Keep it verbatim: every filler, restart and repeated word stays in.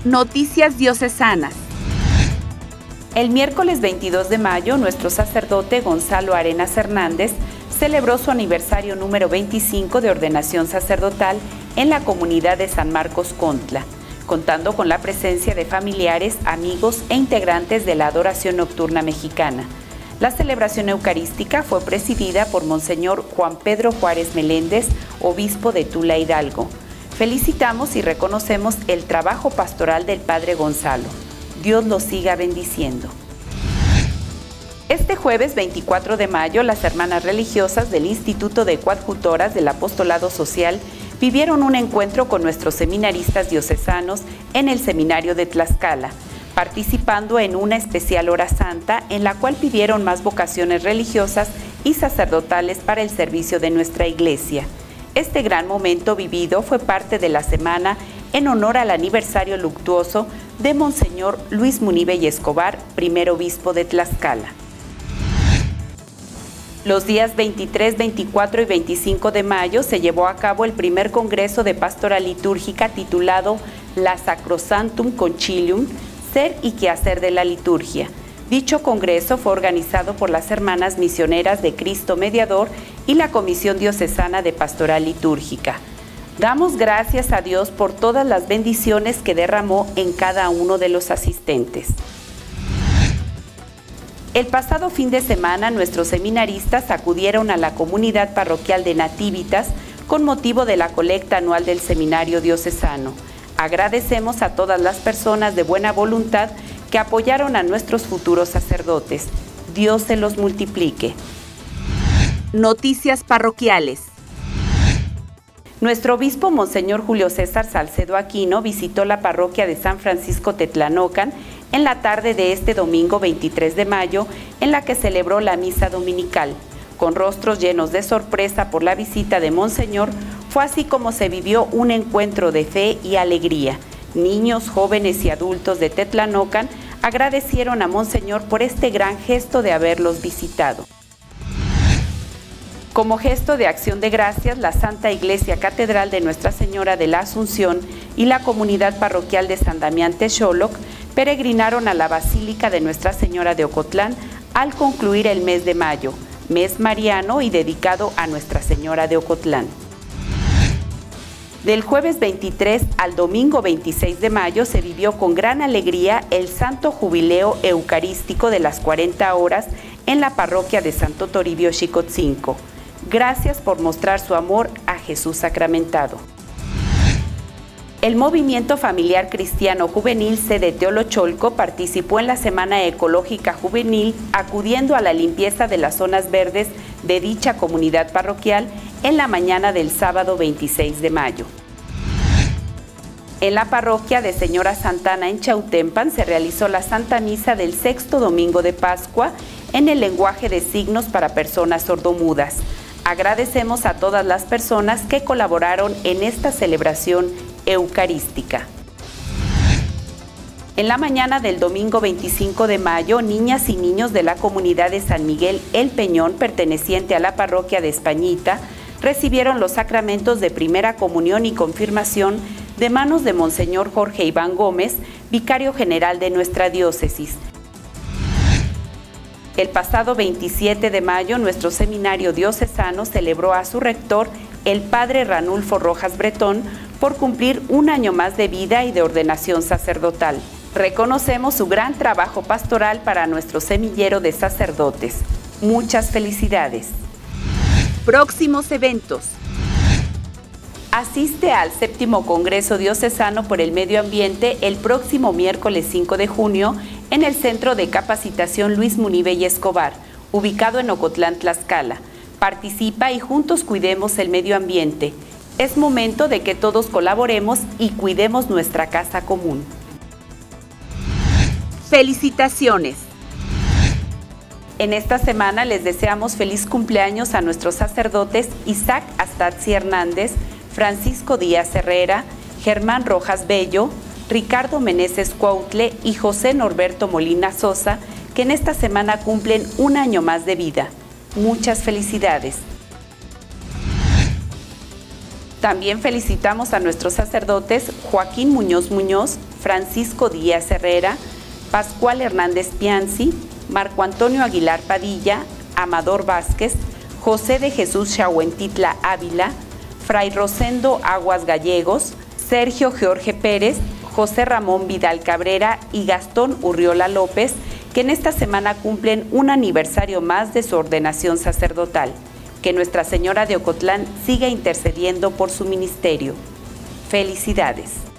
Noticias diocesanas. El miércoles veintidós de mayo, nuestro sacerdote Gonzalo Arenas Hernández celebró su aniversario número veinticinco de ordenación sacerdotal en la comunidad de San Marcos Contla, contando con la presencia de familiares, amigos e integrantes de la adoración nocturna mexicana. La celebración eucarística fue presidida por Monseñor Juan Pedro Juárez Meléndez, obispo de Tula Hidalgo. Felicitamos y reconocemos el trabajo pastoral del Padre Gonzalo. Dios lo siga bendiciendo. Este jueves veinticuatro de mayo, las hermanas religiosas del Instituto de Coadjutoras del Apostolado Social vivieron un encuentro con nuestros seminaristas diocesanos en el Seminario de Tlaxcala, participando en una especial hora santa en la cual pidieron más vocaciones religiosas y sacerdotales para el servicio de nuestra Iglesia. Este gran momento vivido fue parte de la semana en honor al aniversario luctuoso de Monseñor Luis Munive y Escobar, primer obispo de Tlaxcala. Los días veintitrés, veinticuatro y veinticinco de mayo se llevó a cabo el primer congreso de pastoral litúrgica titulado La Sacrosanctum Concilium, Ser y Quehacer de la Liturgia. Dicho congreso fue organizado por las Hermanas Misioneras de Cristo Mediador y la Comisión Diocesana de Pastoral Litúrgica. Damos gracias a Dios por todas las bendiciones que derramó en cada uno de los asistentes. El pasado fin de semana, nuestros seminaristas acudieron a la comunidad parroquial de Nativitas con motivo de la colecta anual del Seminario Diocesano. Agradecemos a todas las personas de buena voluntad que apoyaron a nuestros futuros sacerdotes. Dios se los multiplique. Noticias parroquiales. Nuestro obispo Monseñor Julio César Salcedo Aquino visitó la parroquia de San Francisco Tetlanocan en la tarde de este domingo veintitrés de mayo, en la que celebró la misa dominical. Con rostros llenos de sorpresa por la visita de Monseñor, fue así como se vivió un encuentro de fe y alegría. Niños, jóvenes y adultos de Tetlanocan agradecieron a Monseñor por este gran gesto de haberlos visitado. Como gesto de acción de gracias, la Santa Iglesia Catedral de Nuestra Señora de la Asunción y la comunidad parroquial de San Damián Texoloc peregrinaron a la Basílica de Nuestra Señora de Ocotlán al concluir el mes de mayo, mes mariano y dedicado a Nuestra Señora de Ocotlán. Del jueves veintitrés al domingo veintiséis de mayo se vivió con gran alegría el Santo Jubileo Eucarístico de las cuarenta horas en la parroquia de Santo Toribio Xicotzinco. Gracias por mostrar su amor a Jesús sacramentado. El Movimiento Familiar Cristiano Juvenil sede Teolocholco participó en la Semana Ecológica Juvenil, acudiendo a la limpieza de las zonas verdes de dicha comunidad parroquial en la mañana del sábado veintiséis de mayo. En la parroquia de Señora Santana en Chautempan se realizó la Santa Misa del sexto domingo de Pascua en el lenguaje de signos para personas sordomudas. Agradecemos a todas las personas que colaboraron en esta celebración eucarística. En la mañana del domingo veinticinco de mayo, niñas y niños de la comunidad de San Miguel El Peñón, perteneciente a la parroquia de Españita, recibieron los sacramentos de primera comunión y confirmación de manos de Monseñor Jorge Iván Gómez, vicario general de nuestra diócesis. El pasado veintisiete de mayo, nuestro seminario diocesano celebró a su rector, el padre Ranulfo Rojas Bretón, por cumplir un año más de vida y de ordenación sacerdotal. Reconocemos su gran trabajo pastoral para nuestro semillero de sacerdotes. Muchas felicidades. Próximos eventos. Asiste al séptimo Congreso Diocesano por el Medio Ambiente el próximo miércoles cinco de junio en el Centro de Capacitación Luis Munive y Escobar, ubicado en Ocotlán, Tlaxcala. Participa y juntos cuidemos el medio ambiente. Es momento de que todos colaboremos y cuidemos nuestra casa común. Felicitaciones. En esta semana les deseamos feliz cumpleaños a nuestros sacerdotes Isaac Astatzi Hernández, Francisco Díaz Herrera, Germán Rojas Bello, Ricardo Meneses Cuautle y José Norberto Molina Sosa, que en esta semana cumplen un año más de vida. Muchas felicidades. También felicitamos a nuestros sacerdotes Joaquín Muñoz Muñoz, Francisco Díaz Herrera, Pascual Hernández Pianzi, Marco Antonio Aguilar Padilla, Amador Vázquez, José de Jesús Xahuentitla Ávila, Fray Rosendo Aguas Gallegos, Sergio Jorge Pérez, José Ramón Vidal Cabrera y Gastón Urriola López, que en esta semana cumplen un aniversario más de su ordenación sacerdotal. Que Nuestra Señora de Ocotlán siga intercediendo por su ministerio. Felicidades.